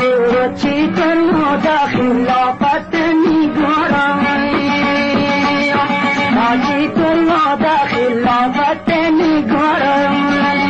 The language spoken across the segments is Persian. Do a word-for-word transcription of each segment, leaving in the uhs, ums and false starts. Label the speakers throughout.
Speaker 1: چی کنو داخلافت نگارم چی کنو داخلافت نگارم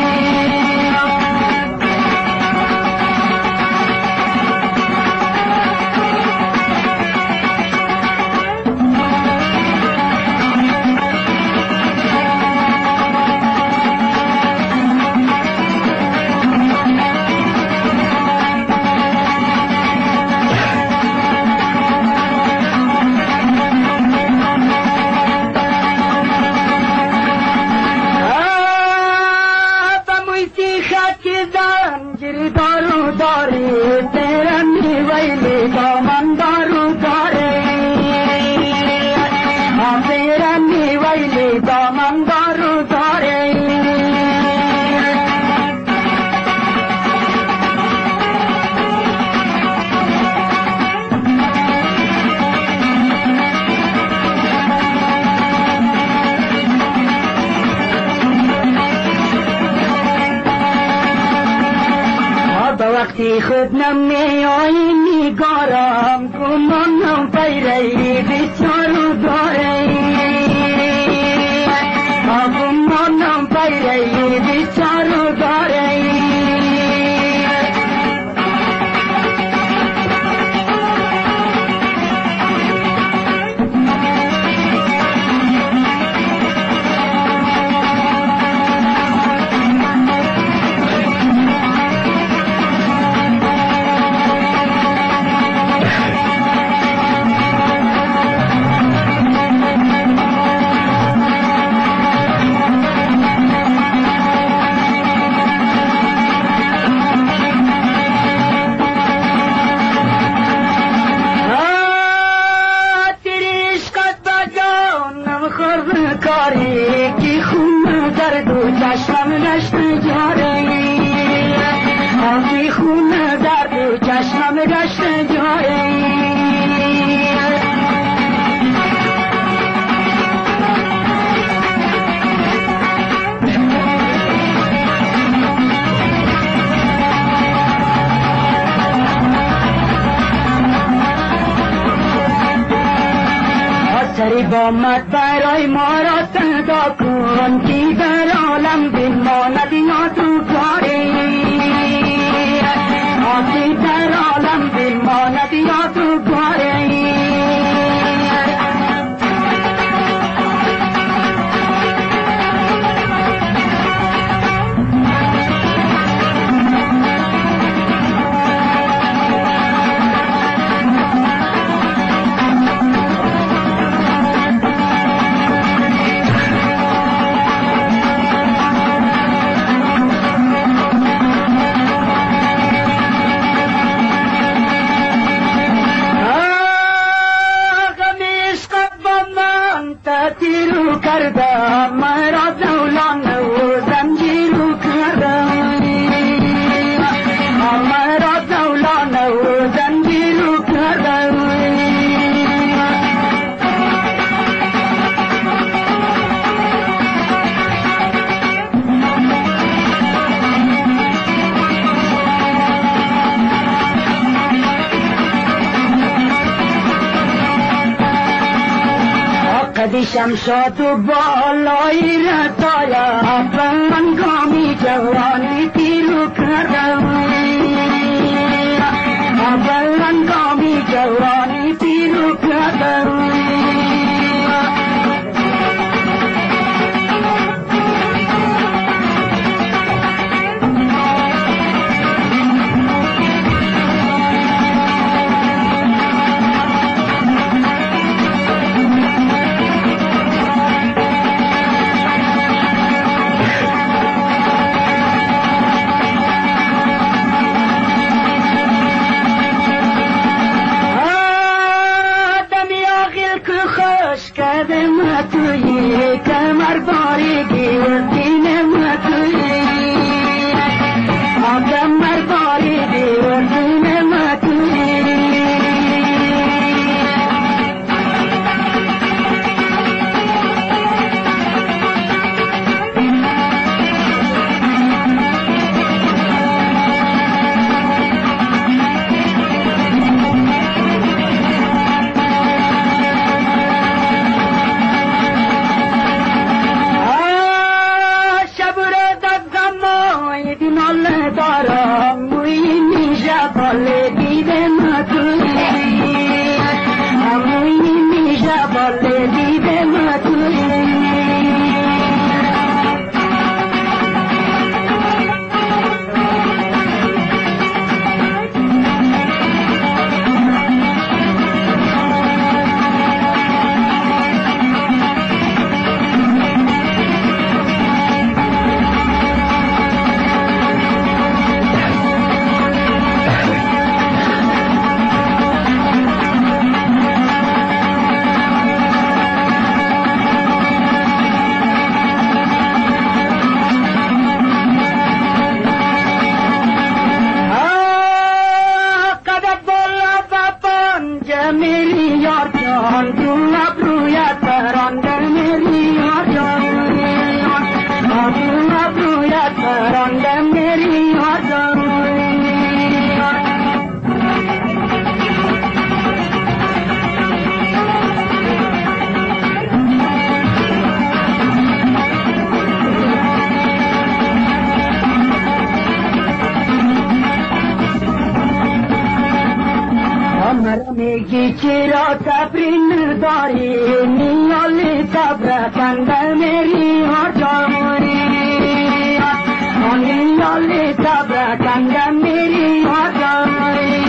Speaker 1: وقتی خود نمی آیی نگارم گمانم پیری بیچارو داره گمانم پیری بیچارو داره سری با مد برای ما را صدا کن کی در عالم بماند یا تو کاری آتی در عالم بماند یا تو کاری شمشاد و بالای رتایا من گامی جوانی پیرو کردم من گامی جوانی پیرو کردم آن تو ابرویت برانده میری آن تو ابرویت برانده میری آن مرا میگی چرا صبری نداری نیالی صبر کنده میری هر جایی نیالی صبر کنده میری هر جایی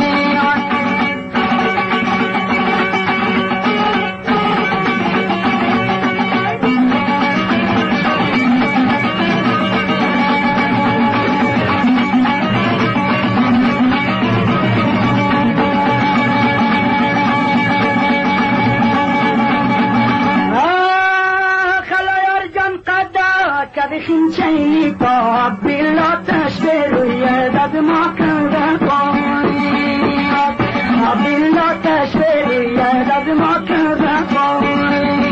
Speaker 1: بخین چینی پاک بلا تشبه روی داد ما کرده پایی بلا تشبه روی داد ما کرده پایی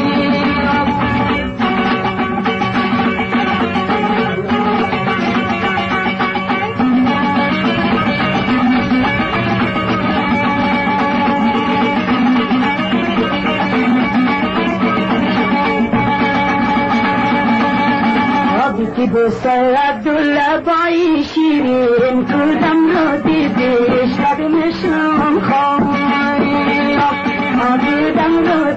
Speaker 1: کی بسر عبدالله شیرین کردم رو دیدی شب مشنم خواهی کردم رو